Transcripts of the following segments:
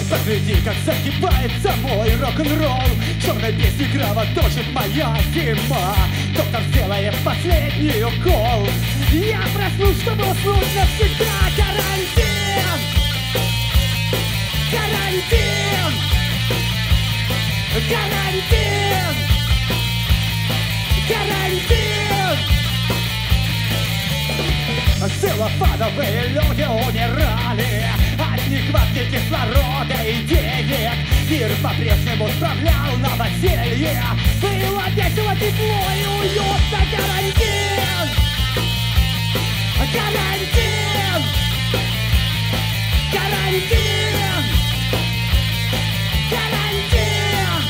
Погляди, как загибается мой рок-н-ролл. Черной песни кровоточит моя зима. Доктор сделает последний укол. Я проснусь, чтобы уснуть навсегда. Карантин! Карантин! Карантин! Карантин! Целлофановые люди умирали от нехватки кислорода и денег. Мир по-прежнему справлял новоселье. Было весело, тепло и уютно. Карантин! Карантин! Карантин! Карантин!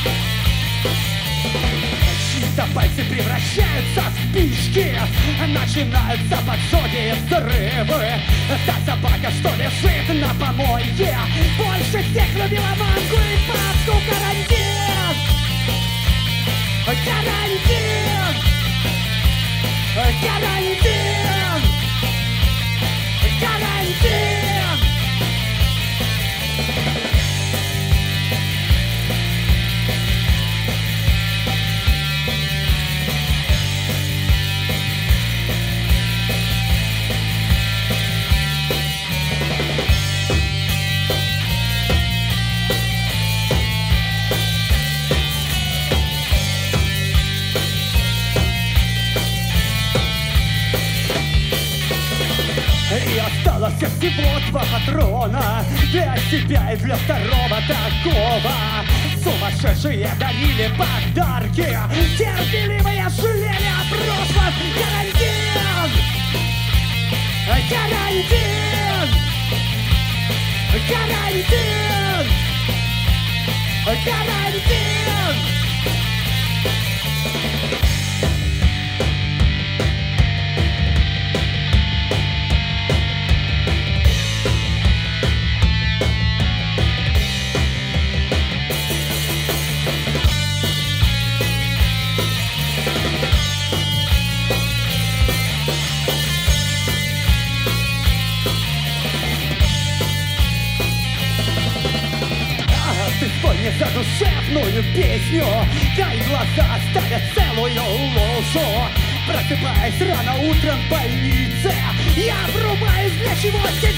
Чьи-то пальцы превращаются в спички. Начинаются поджоги и взрывы. Та собака, что лежит на помойке, больше всех любила мамку и папку. Карантин! Карантин! Карантин! Карантин! И осталось всего 2 патрона для себя и для второго такого. Сумасшедшие дарили подарки, терпеливые жалели о прошлом. Карантин! Карантин! Карантин! Карантин! Задушевную песню, дай глаза ставят целую лужу. Просыпаясь рано утром в больнице, я врубаюсь, для чего тебе